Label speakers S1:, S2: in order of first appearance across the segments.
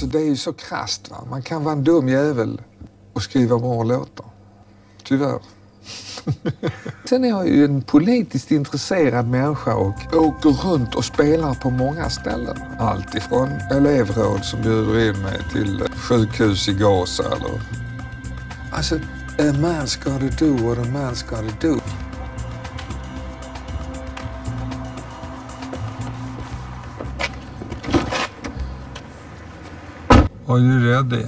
S1: Alltså det är ju så krasst va. Man kan vara en dum jävel och skriva bra låtar. Tyvärr. Sen är jag ju en politiskt intresserad människa och åker runt och spelar på många ställen. Allt ifrån elevråd som bjuder in mig till sjukhus i Gaza eller... Alltså, a man's gotta do what a man's gotta do. Are you ready?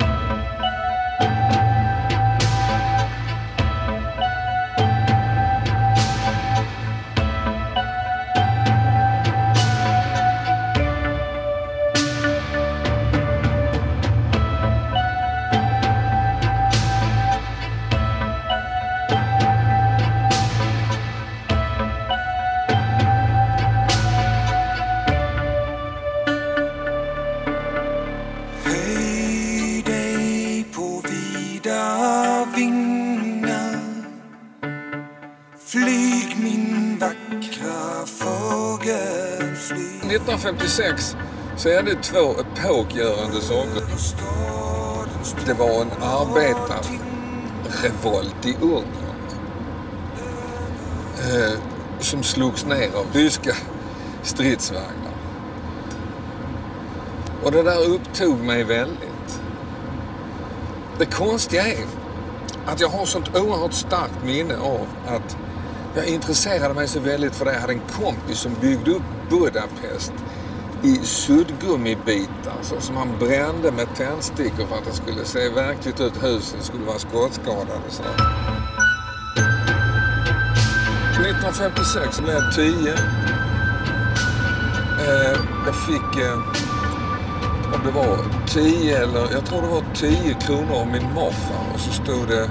S1: 1956 så är det två epokgörande saker. Det var en arbetarrevolt i Ungern som slogs ner av ryska stridsvagnar. Och det där upptog mig väldigt. Det konstiga är att jag har sånt oerhört starkt minne av att jag intresserade mig så väldigt för det. Jag hade en kompis som byggde upp Budapest i suddgummibitar som han brände med tändstickor för att det skulle se verkligt ut. Husen skulle vara skottskadade och sådär. 1956 blev jag 10. Jag fick, om det var 10 eller jag tror det var 10 kronor av min morfar och så stod det: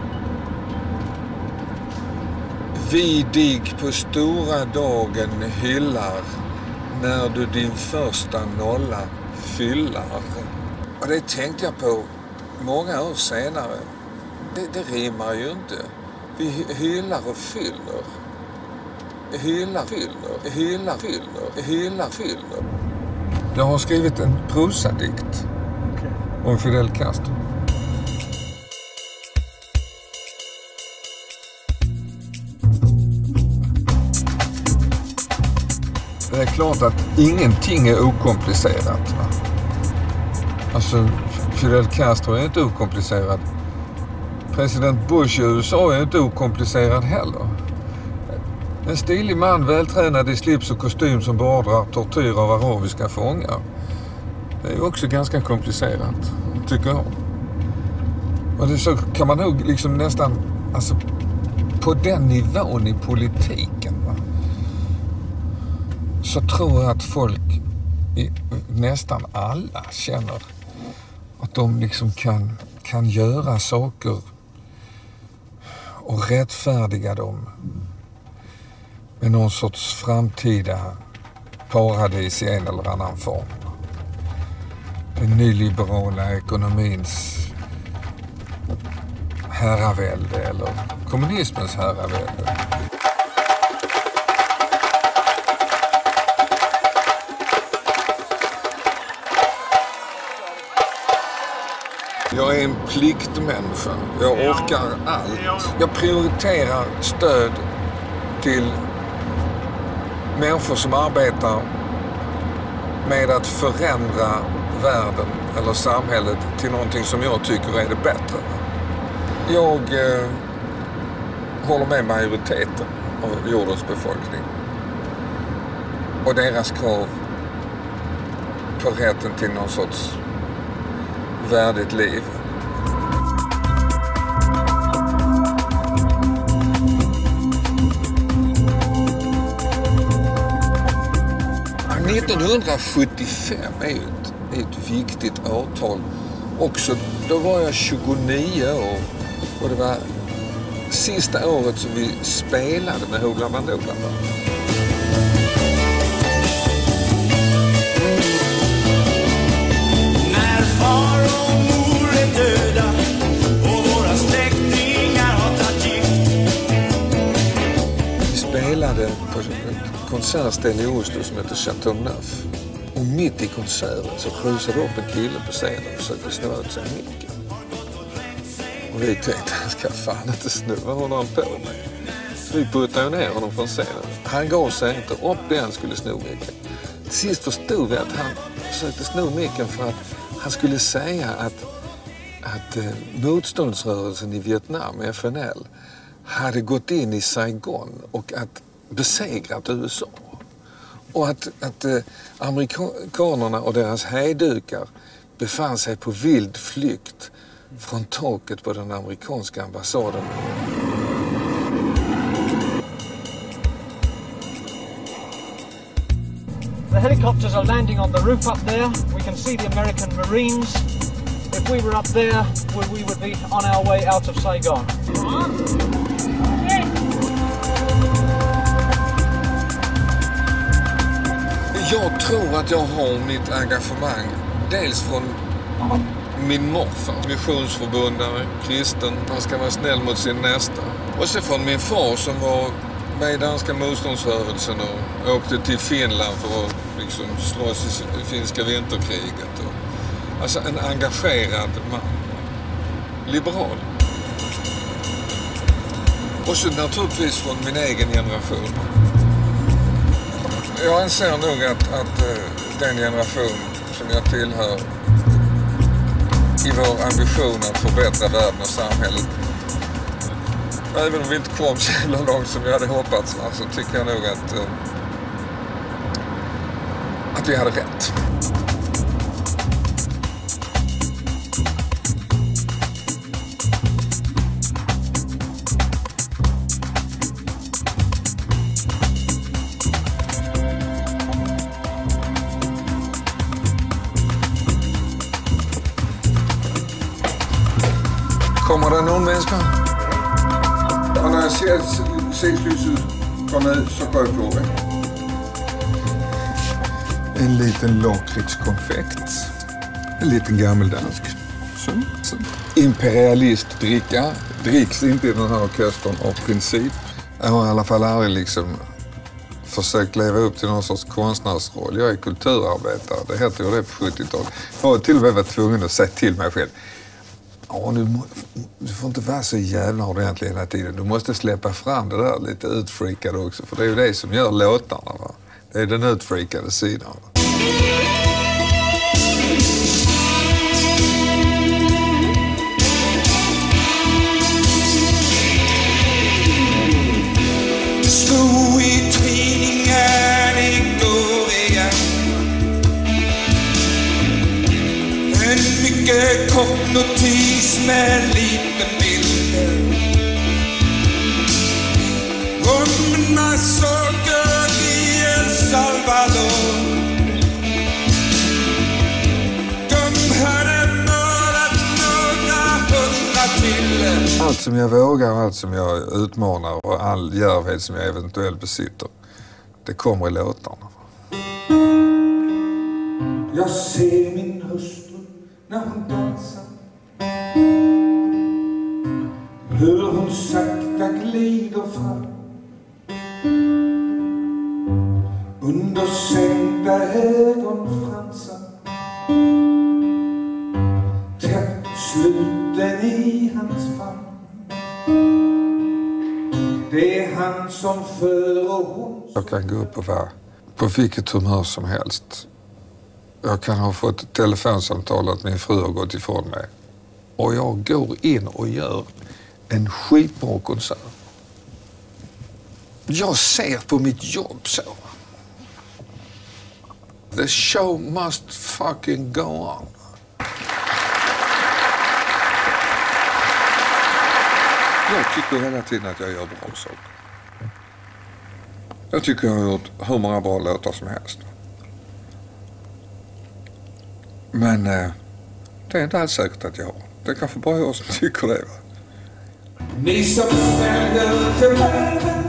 S1: vi dig på stora dagen hyllar när du din första nolla fyllar. Och det tänkte jag på många år senare. Det rimmar ju inte. Vi hyllar och fyller. Hyllar, fyller, hyllar, fyller, hyllar, fyller. Jag har skrivit en prosadikt om Fidel Castro. Det är klart att ingenting är okomplicerat. Va? Alltså, Fidel Castro är inte okomplicerad. President Bush i USA är inte okomplicerad heller. En stilig man, vältränad i slips och kostym som beordrar tortyr av arabiska fångar. Det är också ganska komplicerat, tycker jag. Och det så kan man nog liksom nästan, alltså på den nivån i politiken, va? Så tror jag att folk, nästan alla, känner att de liksom kan göra saker och rättfärdiga dem med någon sorts framtida paradis i en eller annan form. Den nyliberala ekonomins herravälde eller kommunismens herravälde. Jag är en pliktmänniska. Jag orkar allt. Jag prioriterar stöd till människor som arbetar med att förändra världen eller samhället till någonting som jag tycker är det bättre. Jag håller med majoriteten av jordens befolkning och deras krav på rätten till någon sorts värdigt liv. Ja, 1975 är ett viktigt årtal också. Då var jag 29 år och det var sista året som vi spelade med Hoola Bandoola.
S2: När far och mor är döda och våra släktingar har tagit gift.
S1: Vi spelade på ett konsertställe i Oslo som heter Chateau Neuf. Och mitt i konserten så rusade upp en kille på scenen och försökte snå ut sig micken. Och vi tänkte, han ska fan inte sno, vad håller han på med? Så vi puttade ner honom från scenen. Han gav sig inte, upp igen skulle sno micken. Till sist förstod vi att han försökte sno micken för att han skulle säga att motståndsrörelsen i Vietnam, FNL, hade gått in i Saigon och att besegrat USA. Och att amerikanerna och deras hejdukar befann sig på vild flykt från taket på den amerikanska ambassaden.
S3: The helicopters are landing on the roof up there. We can see the American Marines. If we were up there, we would be on our way out of Saigon.
S1: Jag tror att jag har mitt engagemang dels från min morfar, missionsförbundare, kristen, man ska vara snäll mot sin nästa. Och så från min far som var med i danska motståndsrörelsen och åkte till Finland för att liksom slåss i finska vinterkriget. Alltså en engagerad man, liberal. Och så naturligtvis från min egen generation. Jag anser nog att den generation som jag tillhör i vår ambition att förbättra världen och samhället, även om vi inte kom så långt som jag hade hoppats, så tycker jag nog att vi hade rätt. Kommer det någon människa?
S4: Och när jag ser sexlyset komma ut så går jag på det.
S1: En liten lakritskonfekt. En liten gammeldansk. Så. Imperialistdricka. Dricks inte i den här orkestern av princip. Jag har i alla fall aldrig liksom försökt leva upp till någon sorts konstnärsroll. Jag är kulturarbetare. Det heter ju det på 70-talet. Jag har till och med varit tvungen att säga till mig själv. Ja, du får inte vara så jävla ordentlig hela tiden. Du måste släppa fram det där lite utfreakade också. För det är ju det som gör låtarna, va? Det är den utfreakade sidan.
S2: Sko i tidningen igår igen. En mycket kort notis med en liten bild om en massaker i El Salvador. De hade mördat några hundra till.
S1: Allt som jag vågar och allt som jag utmanar och all djärvhet som jag eventuellt besitter, det kommer i låtarna.
S4: Jag ser min hustru när hon dansar, hur hon sakta glider fram under sänkta ögonfransar, tätt sluten i hans famn. Det är han som för och hon.
S1: Jag kan gå upp och vara på vilket humör som helst. Jag kan ha fått ett telefonsamtal att min fru har gått ifrån mig. Och jag går in och gör en skitbra konsert. Jag ser på mitt jobb så. The show must fucking go on. Jag tycker hela tiden att jag gör bra saker. Jag tycker jag har gjort hur många bra låtar som helst. Men det är inte alls säkert att jag har. Det är kanske bara jag som tycker det, va?
S4: Ni som ställer till världen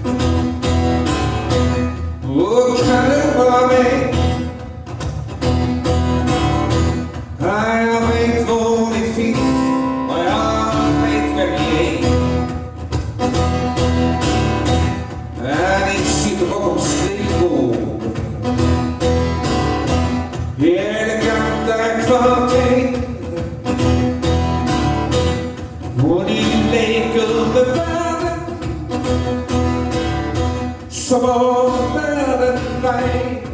S4: och kan du vara med? Jag vet var ni finns och jag vet vem ni är. Ni sitter bakom skrivbord Okej. Och ni leker med världen som om världen nej.